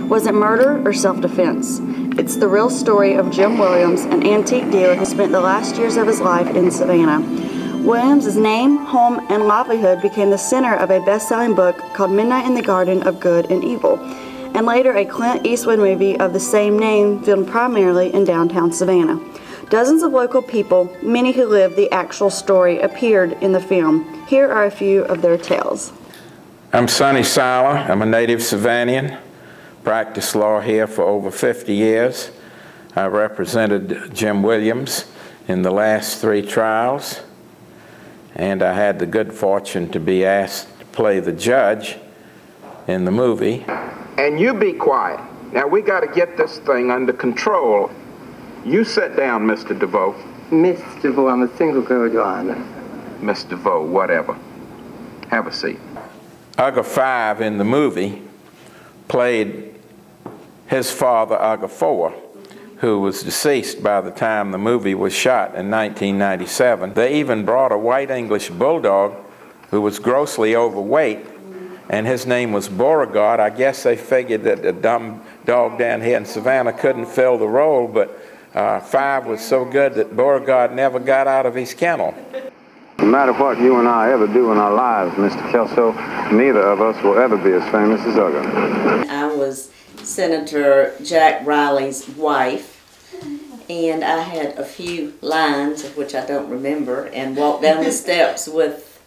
Was it murder or self-defense? It's the real story of Jim Williams, an antique dealer who spent the last years of his life in Savannah. Williams' name, home, and livelihood became the center of a best-selling book called Midnight in the Garden of Good and Evil, and later a Clint Eastwood movie of the same name filmed primarily in downtown Savannah. Dozens of local people, many who lived the actual story, appeared in the film. Here are a few of their tales. I'm Sonny Sala. I'm a native Savannian. Practiced law here for over 50 years. I represented Jim Williams in the last 3 trials, and I had the good fortune to be asked to play the judge in the movie. And you be quiet. Now we got to get this thing under control. You sit down, Mr. DeVoe. Miss DeVoe, I'm a single girl, Your Honor. Miss DeVoe, whatever. Have a seat. Ugga 5 in the movie played his father, Ugga 4, who was deceased by the time the movie was shot in 1997. They even brought a white English bulldog who was grossly overweight, and his name was Beauregard. I guess they figured that a dumb dog down here in Savannah couldn't fill the role, but 5 was so good that Beauregard never got out of his kennel. No matter what you and I ever do in our lives, Mr. Kelso, neither of us will ever be as famous as Ugga. I was Senator Jack Riley's wife, and I had a few lines, of which I don't remember, and walked down the steps with,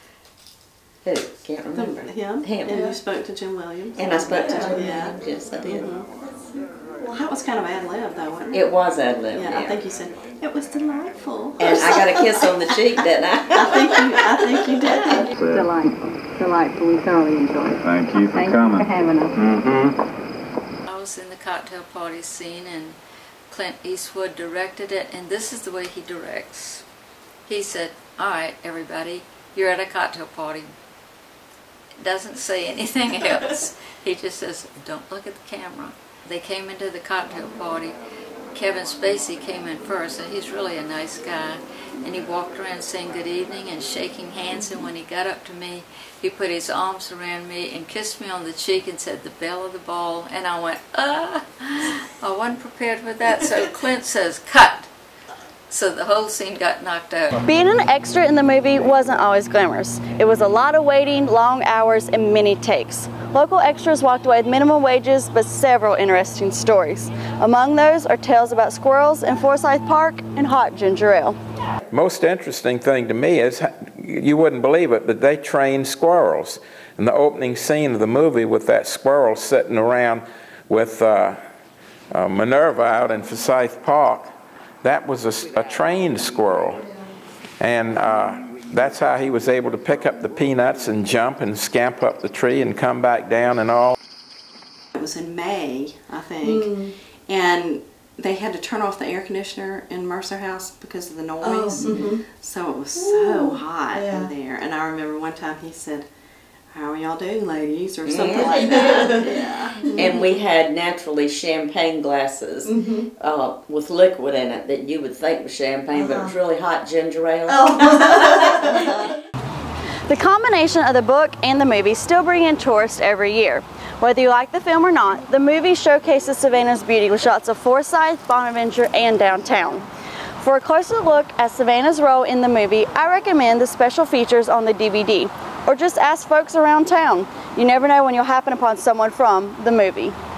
who? Can't remember. Him. And you spoke to Jim Williams. And I spoke to Jim Williams, yes I did. Well, that was kind of ad-lib, though, wasn't it? It was ad-lib, yeah. I think you said, it was delightful. And I got a kiss on the cheek, didn't I? I think you did. Delightful. Delightful. We thoroughly enjoyed it. Thank you for coming. Thank you for having us. I was in the cocktail party scene, and Clint Eastwood directed it, and this is the way he directs. He said, all right, everybody, you're at a cocktail party. Doesn't say anything else. He just says, don't look at the camera. They came into the cocktail party. Kevin Spacey came in first, and he's really a nice guy. And he walked around saying good evening and shaking hands, and when he got up to me, he put his arms around me and kissed me on the cheek and said, the belle of the ball. And I went, I wasn't prepared for that. So Clint says, cut. So the whole scene got knocked out. Being an extra in the movie wasn't always glamorous. It was a lot of waiting, long hours, and many takes. Local extras walked away with minimum wages, but several interesting stories. Among those are tales about squirrels in Forsyth Park and hot ginger ale. Most interesting thing to me is, you wouldn't believe it, but they trained squirrels. In the opening scene of the movie with that squirrel sitting around with Minerva out in Forsyth Park, that was a trained squirrel. And that's how he was able to pick up the peanuts and jump and scamper up the tree and come back down and all. It was in May, I think, and they had to turn off the air conditioner in Mercer House because of the noise. So it was so hot in there. And I remember one time he said, how are y'all doing, ladies, or something like that. And we had naturally champagne glasses with liquid in it that you would think was champagne, but it was really hot ginger ale. The combination of the book and the movie still bring in tourists every year. Whether you like the film or not, the movie showcases Savannah's beauty with shots of Forsyth, Bonaventure, and downtown. For a closer look at Savannah's role in the movie, I recommend the special features on the DVD, or just ask folks around town. You never know when you'll happen upon someone from the movie.